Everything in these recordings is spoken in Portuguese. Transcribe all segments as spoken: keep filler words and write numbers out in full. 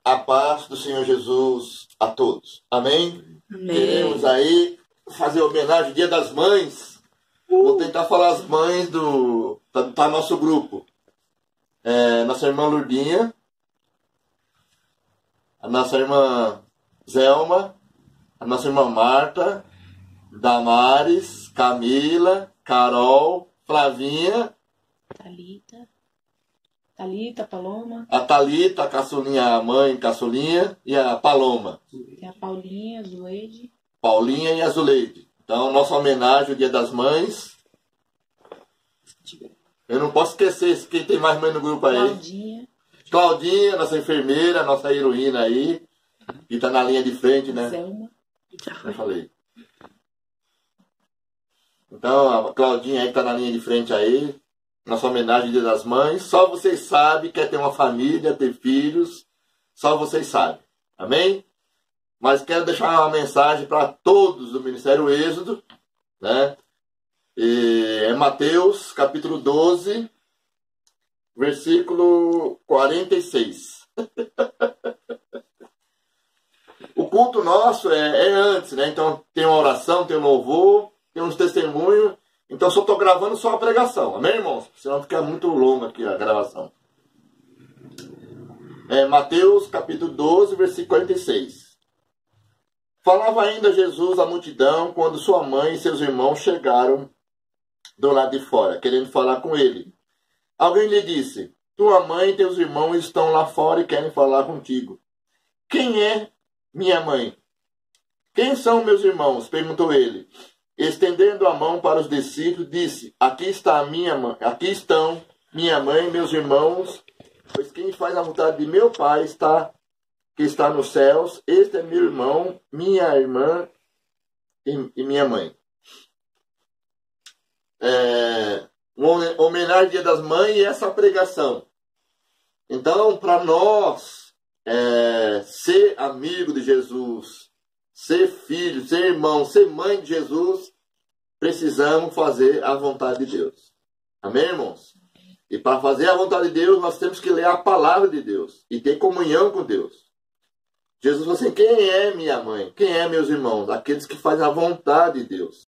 A paz do Senhor Jesus a todos. Amém? Amém. Queremos aí fazer homenagem ao Dia das Mães. Uh. Vou tentar falar as mães do para nosso grupo. É, nossa irmã Lourdinha, a nossa irmã Zelma, a nossa irmã Marta, Damares, Camila, Carol, Flavinha, Thalita, Thalita, Paloma, a Thalita, a caçulinha, a mãe, caçulinha, e a Paloma. E a Paulinha, a Zuleide. Paulinha e a Zuleide. Então, nossa homenagem ao Dia das Mães. Eu não posso esquecer quem tem mais mãe no grupo aí. Claudinha. Claudinha, nossa enfermeira, nossa heroína aí. Que tá na linha de frente, né? Selma. Já falei. Então, a Claudinha aí que tá na linha de frente aí. Nossa homenagem ao Dia das Mães. Só vocês sabem que é ter uma família, ter filhos. Só vocês sabem. Amém? Mas quero deixar uma mensagem para todos do Ministério Êxodo, né? E é Mateus, capítulo doze, versículo quarenta e seis. O culto nosso é, é antes, né? Então tem uma oração, tem um louvor, tem uns testemunhos. Então só estou gravando só a pregação, amém, irmãos? Senão fica muito longa aqui a gravação. É Mateus, capítulo doze, versículo quarenta e seis. Falava ainda Jesus à multidão quando sua mãe e seus irmãos chegaram do lado de fora, querendo falar com ele. Alguém lhe disse: tua mãe e teus irmãos estão lá fora e querem falar contigo. Quem é minha mãe? Quem são meus irmãos? Perguntou ele. Estendendo a mão para os discípulos, disse: aqui está a minha mãe, aqui estão minha mãe e meus irmãos, pois quem faz a vontade de meu Pai está que está nos céus. Este é meu irmão, minha irmã e, e minha mãe. É, uma homenagem ao Dia das Mães e essa pregação. Então, para nós é, ser amigo de Jesus, ser filho, ser irmão, ser mãe de Jesus, precisamos fazer a vontade de Deus. Amém, irmãos? E para fazer a vontade de Deus, nós temos que ler a palavra de Deus e ter comunhão com Deus. Jesus falou assim: quem é minha mãe? Quem é meus irmãos? Aqueles que fazem a vontade de Deus.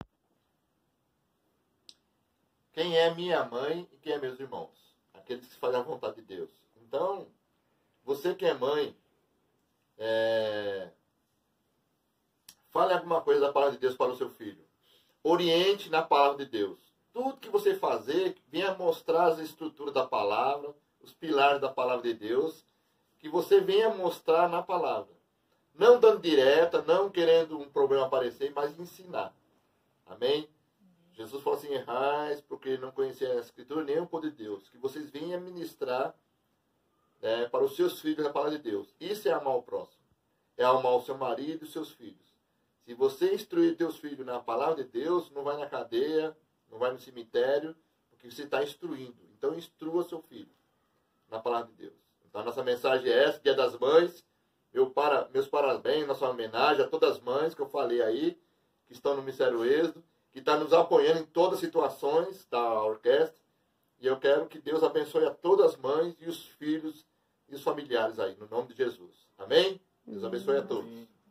Quem é minha mãe e quem é meus irmãos? Aqueles que fazem a vontade de Deus. Então, você que é mãe, é... fale alguma coisa da palavra de Deus para o seu filho. Oriente na palavra de Deus. Tudo que você fazer, venha mostrar as estruturas da palavra, os pilares da palavra de Deus, que você venha mostrar na palavra. Não dando direta, não querendo um problema aparecer, mas ensinar. Amém? Jesus falou assim: errais porque não conheceram a Escritura nem o poder de Deus. Que vocês venham ministrar é, para os seus filhos a palavra de Deus. Isso é amar o próximo. É amar o seu marido e os seus filhos. Se você instruir teus filhos na palavra de Deus, não vai na cadeia, não vai no cemitério, porque você está instruindo. Então instrua seu filho na palavra de Deus. Então a nossa mensagem é essa: Dia das Mães. Meu para, meus parabéns, nossa homenagem a todas as mães que eu falei aí, que estão no Ministério Êxodo, que está nos apoiando em todas as situações da orquestra. E eu quero que Deus abençoe a todas as mães e os filhos e os familiares aí, no nome de Jesus. Amém? Deus abençoe a todos.